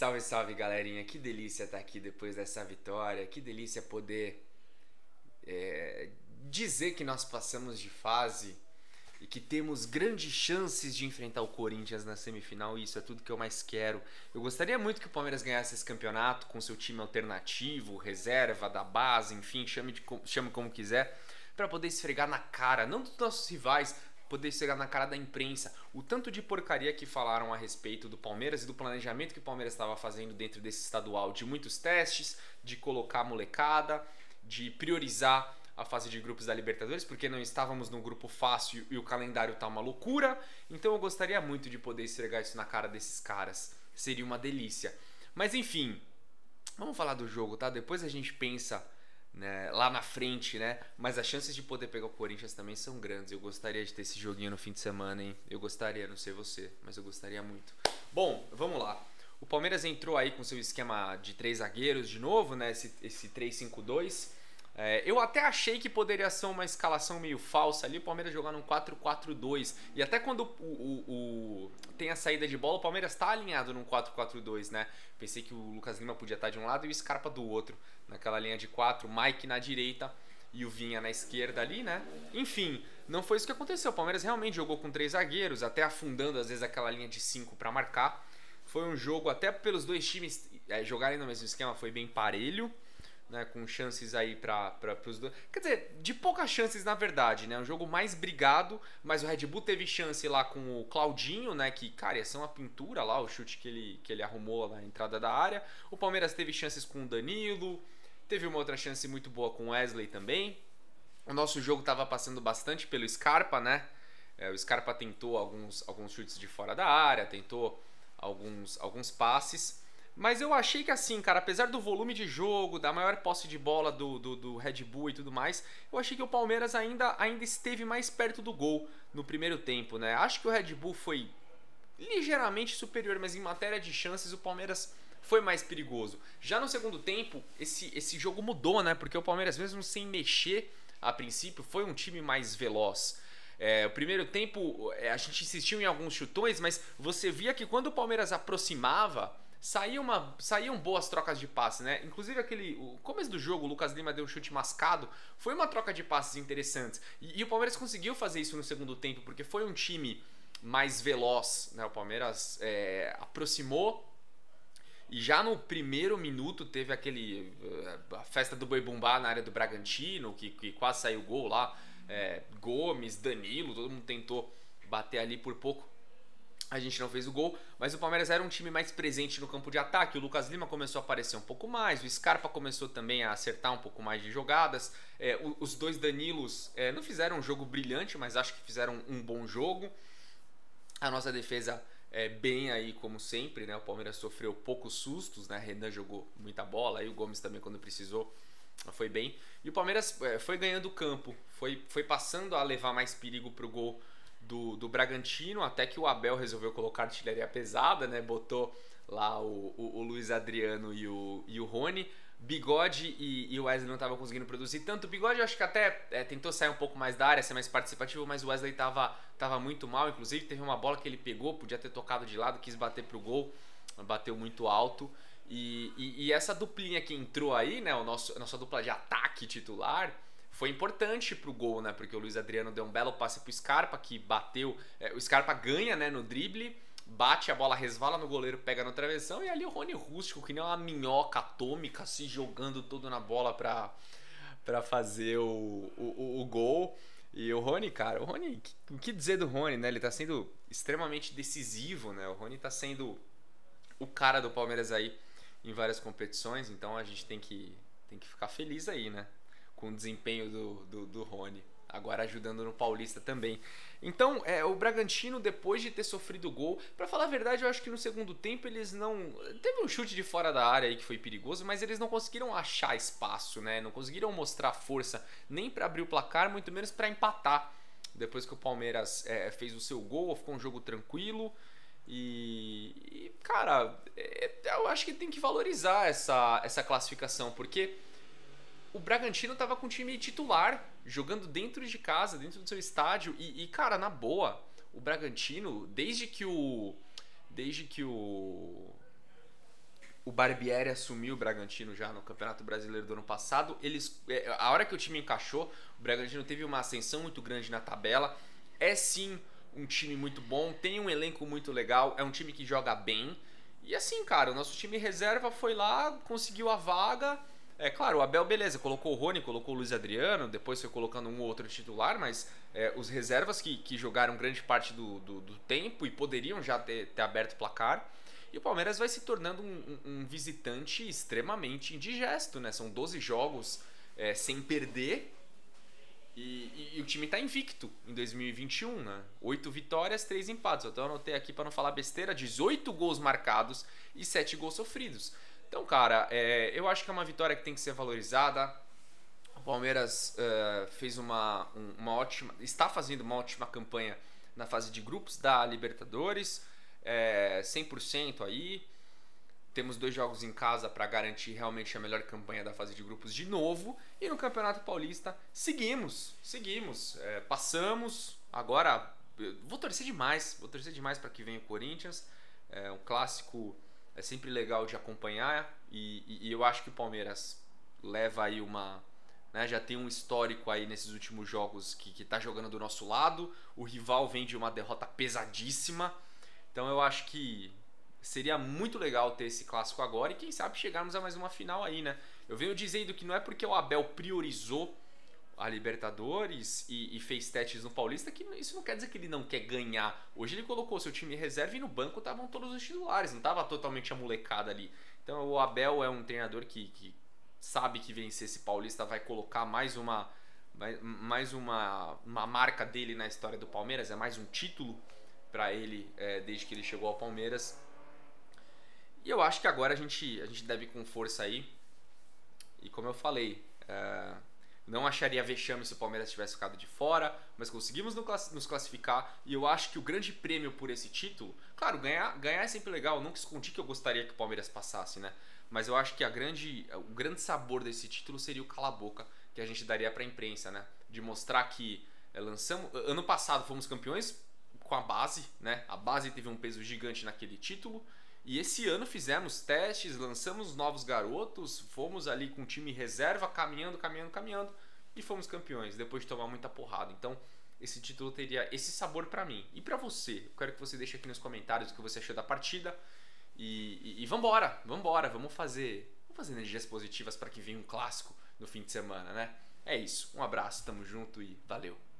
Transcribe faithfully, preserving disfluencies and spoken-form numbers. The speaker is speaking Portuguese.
Salve, salve, galerinha. Que delícia estar aqui depois dessa vitória. Que delícia poder é, dizer que nós passamos de fase e que temos grandes chances de enfrentar o Corinthians na semifinal. E isso é tudo que eu mais quero. Eu gostaria muito que o Palmeiras ganhasse esse campeonato com seu time alternativo, reserva, da base, enfim, chame, de, chame como quiser, para poder esfregar na cara, não dos nossos rivais, poder chegar na cara da imprensa, o tanto de porcaria que falaram a respeito do Palmeiras e do planejamento que o Palmeiras estava fazendo dentro desse estadual, de muitos testes, de colocar a molecada, de priorizar a fase de grupos da Libertadores, porque não estávamos no grupo fácil e o calendário tá uma loucura. Então eu gostaria muito de poder esfregar isso na cara desses caras, seria uma delícia. Mas enfim, vamos falar do jogo, tá? Depois a gente pensa, né, lá na frente, né? Mas as chances de poder pegar o Corinthians também são grandes. Eu gostaria de ter esse joguinho no fim de semana, hein? Eu gostaria, não sei você, mas eu gostaria muito. Bom, vamos lá. O Palmeiras entrou aí com seu esquema de três zagueiros de novo, né? Esse, esse três cinco dois. É, eu até achei que poderia ser uma escalação meio falsa ali, o Palmeiras jogar num quatro quatro dois. E até quando o, o, o, tem a saída de bola, o Palmeiras está alinhado num quatro quatro dois, né? Pensei que o Lucas Lima podia estar de um lado e o Scarpa do outro, naquela linha de quatro, o Mike na direita e o Vinha na esquerda ali, né? Enfim, não foi isso que aconteceu. O Palmeiras realmente jogou com três zagueiros, até afundando às vezes aquela linha de cinco para marcar. Foi um jogo, até pelos dois times é, jogarem no mesmo esquema, foi bem parelho, né, com chances aí para os dois. Quer dizer, de poucas chances na verdade, né? Um jogo mais brigado, mas o Red Bull teve chance lá com o Claudinho, né? Que, cara, ia ser uma pintura lá, o chute que ele, que ele arrumou na entrada da área. O Palmeiras teve chances com o Danilo, teve uma outra chance muito boa com o Wesley também. O nosso jogo estava passando bastante pelo Scarpa, né? É, o Scarpa tentou alguns, alguns chutes de fora da área, tentou alguns, alguns passes. Mas eu achei que assim, cara, apesar do volume de jogo, da maior posse de bola do, do, do Red Bull e tudo mais, eu achei que o Palmeiras ainda, ainda esteve mais perto do gol no primeiro tempo, né? Acho que o Red Bull foi ligeiramente superior, mas em matéria de chances o Palmeiras foi mais perigoso. Já no segundo tempo, esse, esse jogo mudou, né? Porque o Palmeiras, mesmo sem mexer a princípio, foi um time mais veloz. É, o primeiro tempo, a gente insistiu em alguns chutões, mas você via que quando o Palmeiras aproximava, Saíam, uma, saíam boas trocas de passe, né? Inclusive aquele, o começo do jogo, o Lucas Lima deu um chute mascado, foi uma troca de passes interessantes. E, e o Palmeiras conseguiu fazer isso no segundo tempo, porque foi um time mais veloz, né? O Palmeiras é, aproximou e já no primeiro minuto teve aquele a festa do Boi Bumbá na área do Bragantino, que, que quase saiu gol lá. É, Gomes, Danilo, todo mundo tentou bater ali por pouco. A gente não fez o gol, mas o Palmeiras era um time mais presente no campo de ataque. O Lucas Lima começou a aparecer um pouco mais, o Scarpa começou também a acertar um pouco mais de jogadas. É, os dois Danilos é, não fizeram um jogo brilhante, mas acho que fizeram um bom jogo. A nossa defesa é bem aí, como sempre, né? O Palmeiras sofreu poucos sustos, né? Renan jogou muita bola, aí o Gomes também, quando precisou, foi bem. E o Palmeiras é, foi ganhando campo, foi, foi passando a levar mais perigo pro gol Do, do Bragantino, até que o Abel resolveu colocar artilharia pesada, né? Botou lá o, o, o Luiz Adriano e o, e o Rony. Bigode e, e o Wesley não estavam conseguindo produzir tanto. O Bigode eu acho que até é, tentou sair um pouco mais da área, ser mais participativo, mas o Wesley tava, tava muito mal. Inclusive teve uma bola que ele pegou, podia ter tocado de lado, quis bater pro gol, bateu muito alto. E, e, e essa duplinha que entrou aí, né? O nosso, a nossa dupla de ataque titular, foi importante pro gol, né? Porque o Luiz Adriano deu um belo passe pro Scarpa, que bateu. É, o Scarpa ganha, né, no drible, bate, a bola resvala no goleiro, pega no travessão, e ali o Rony Rústico, que nem uma minhoca atômica, se jogando todo na bola pra, pra fazer o, o, o gol. E o Rony, cara, o Rony, o que dizer do Rony, né? Ele tá sendo extremamente decisivo, né? O Rony tá sendo o cara do Palmeiras aí em várias competições, então a gente tem que, tem que ficar feliz aí, né? Com o desempenho do, do, do Rony, agora ajudando no Paulista também. Então, é, o Bragantino, depois de ter sofrido o gol, pra falar a verdade, eu acho que no segundo tempo eles não... Teve um chute de fora da área aí que foi perigoso, mas eles não conseguiram achar espaço, né? Não conseguiram mostrar força nem pra abrir o placar, muito menos pra empatar. Depois que o Palmeiras é, fez o seu gol, ficou um jogo tranquilo. E, e cara, é, eu acho que tem que valorizar essa, essa classificação, porque o Bragantino tava com o time titular, jogando dentro de casa, dentro do seu estádio. E, e, cara, na boa, o Bragantino, desde que o... Desde que o... o Barbieri assumiu o Bragantino já no Campeonato Brasileiro do ano passado. Eles, a hora que o time encaixou, o Bragantino teve uma ascensão muito grande na tabela. É sim um time muito bom, tem um elenco muito legal, é um time que joga bem. E assim, cara, o nosso time reserva foi lá, conseguiu a vaga. É claro, o Abel, beleza, colocou o Rony, colocou o Luiz Adriano, depois foi colocando um ou outro titular, mas é, os reservas que, que jogaram grande parte do, do, do tempo e poderiam já ter, ter aberto o placar. E o Palmeiras vai se tornando um, um, um visitante extremamente indigesto, né? São doze jogos é, sem perder e, e, e o time tá invicto em dois mil e vinte e um, né? oito vitórias, três empates. Eu até anotei aqui para não falar besteira, dezoito gols marcados e sete gols sofridos. Então, cara, é, eu acho que é uma vitória que tem que ser valorizada. O Palmeiras uh, fez uma, um, uma ótima, está fazendo uma ótima campanha na fase de grupos da Libertadores. É, cem por cento aí. Temos dois jogos em casa para garantir realmente a melhor campanha da fase de grupos de novo. E no Campeonato Paulista seguimos, seguimos, é, passamos. Agora vou torcer demais, vou torcer demais para que venha o Corinthians. É um clássico, é sempre legal de acompanhar e, e, e eu acho que o Palmeiras leva aí uma, né, já tem um histórico aí nesses últimos jogos que que tá jogando do nosso lado. O rival vem de uma derrota pesadíssima. Então eu acho que seria muito legal ter esse clássico agora e quem sabe chegarmos a mais uma final aí, né? Eu venho dizendo que não é porque o Abel priorizou a Libertadores e, e fez testes no Paulista que isso não quer dizer que ele não quer ganhar. Hoje ele colocou seu time em reserva e no banco estavam todos os titulares, não estava totalmente a molecada ali. Então o Abel é um treinador que, que sabe que vencer esse Paulista vai colocar mais uma, mais uma, uma marca dele na história do Palmeiras, é mais um título para ele é, desde que ele chegou ao Palmeiras. E eu acho que agora a gente, a gente deve ir com força aí. E como eu falei, é, não acharia vexame se o Palmeiras tivesse ficado de fora, mas conseguimos nos classificar. E eu acho que o grande prêmio por esse título, claro, ganhar, ganhar é sempre legal. Eu nunca escondi que eu gostaria que o Palmeiras passasse, né? Mas eu acho que a grande, o grande sabor desse título seria o cala-boca que a gente daria para a imprensa, né? De mostrar que é, lançamos. Ano passado fomos campeões com a base, né? A base teve um peso gigante naquele título. E esse ano fizemos testes, lançamos novos garotos, fomos ali com o time reserva, caminhando, caminhando, caminhando e fomos campeões, depois de tomar muita porrada. Então, esse título teria esse sabor pra mim. E pra você? Eu quero que você deixe aqui nos comentários o que você achou da partida. E, e, e vambora, vambora, vamos fazer, vamos fazer energias positivas para que venha um clássico no fim de semana, né? É isso, um abraço, tamo junto e valeu!